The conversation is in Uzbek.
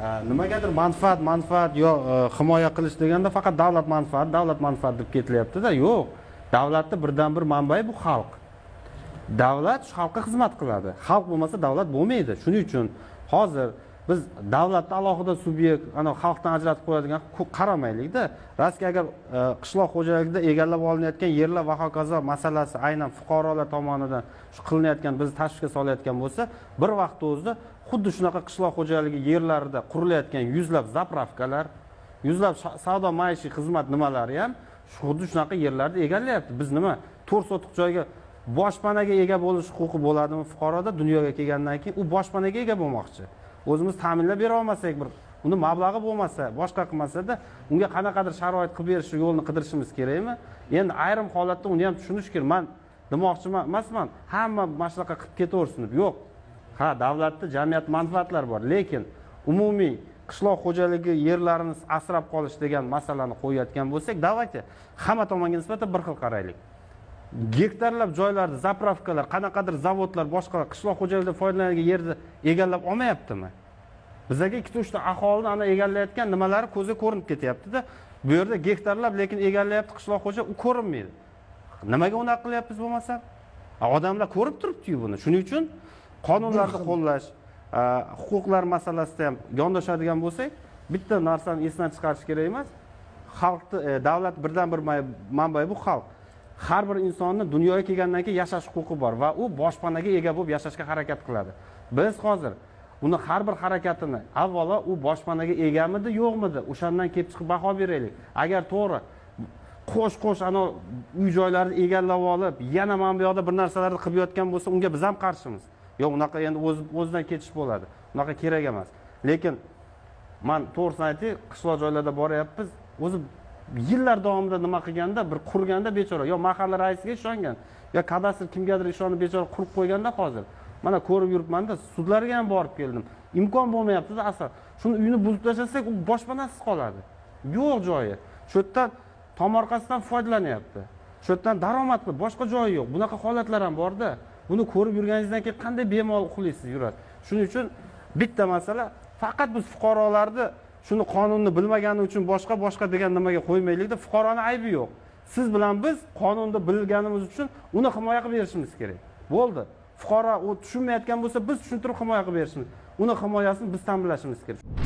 nimagadir manfaat yo himoya qilish deganda faqat davlat manfaat deb ketilyapti-da. Yo'q. Davlatning birdan bir manbai bu xalq. Davlat xalqqa xizmat qiladi. Xalq bo'lmasa davlat bo'lmaydi. Shuning uchun hozir biz davlatni alohida subyekt, ana xalqdan ajratib qo'yadigan qaramaylik-da. Raski agar qishloq xo'jaligida egallab olinayotgan yerlar va hokazo masalasi aynan fuqarolar tomonidan shu qilinayotgan bizni tashvishga solayotgan bo'lsa, bir vaqt o'zida xuddi shunaqa qishloq xo'jaligi yerlarida qurilayotgan yuzlab zapravkalar, yuzlab savdo maishiy xizmat nimalari ham xuddi shunaqa yerlarni egallayapti. Biz nima 4 sotiq joyga boshpanaga ega bo'lish huquqi bo'ladimi fuqaroda? Dunyoga kelgandan keyin u boshpanaga ega bo'lmoqchi. O'zimiz ta'minlab bera olmasak, bir uni mablag'i bo'lmasa, boshqa qilmasa-da, unga qanaqadir sharoit qilib berish yo'lini qidirishimiz kerakmi? Endi ayrim holatda uni ham tushunish kerak. Men demoqchi emasman, hamma mana shunaqa qilib ketaversin deb. Yo'q. Ha, davlatda jamiyat manfaatlari bor, lekin umumiy qishloq xo'jaligi yerlarini asrab qolish degan masalani qo'yayotgan bo'lsak, davlatga hamma tomonga nisbatan bir xil qaraylik. Gektarlab joylarda zapravkalar, qanaqadir zavodlar, boshqa qishloq xo'jaligida foydalanadigan yerni egallab olmayaptimi? Bizga 2-3 ta aholini ana egallayotgan nimalari ko'zga ko'rinib ketyapti-da. Bu yerda gektarlab lekin egallayapti qishloq xo'ja, u ko'rinmaydi. Nimaga unaqa qilyapmiz bo'lmasa? Odamlar ko'rib turibdi-yu buni. Shuning uchun qonunlarni qo'llash, huquqlar masalasida ham yondashadigan bo'lsak, bitta narsani esdan chiqarish kerak emas. Xalqni davlat birdan bir manbai bu xalq. Har bir insonning dunyoga kelgandan keyin yashash huquqi bor va u boshpanaga ega bo'lib yashashga harakat qiladi. Biz hozir uni har bir harakatini avvalo u boshpanaga egamidi, yo'qmidi, o'shandan kelib chiqib baho beraylik. Agar to'g'ri qo'sh ana uy joylarni egallab olib, yana mana bu yoqda bir narsalarni qilib yotgan bo'lsa, unga biz ham qarshimiz. Yo'q, unaqa endi o'zidan ketish bo'ladi. Unaqa kerak emas. Lekin men to'g'risini aytay, qishloq joylarda boryapmiz. O'zi yillar davomida nima qilganda, bir qurganda bechora, yo mahalla raisiga ishongan, yo kadastr kimgadir ishonib bechora qurib qo'yganda hozir. Mana ko'rib yuribman-da, sudlarga ham borib keldim. Imkon bo'lmayapti-da asal. Shuni uyni buzib tashlasak, u boshpanasiz qoladi. Yo'q joyi. Shu yerdan tomorqasidan foydalanyapti. Shu yerdan daromad qilib, boshqa joyi yo'q. Bunaqa holatlar ham bor-da. Buni ko'rib yurganingizdan keyin qanday bemalol uxlaysiz yuradi. Shuning uchun bitta masala, faqat biz fuqarolarni shuni qonunni bilmagani uchun boshqa degan nimaga qo'ymaylikda, fuqaroning aybi yo'q. Siz bilan biz qonunni bilganimiz uchun uni himoya qilib berishimiz kerak. Bo'ldi. Fuqaro u tushunmayotgan bo'lsa, biz tushuntirib himoya qilib berishimiz. Uni himoyasini biz ta'minlashimiz kerak.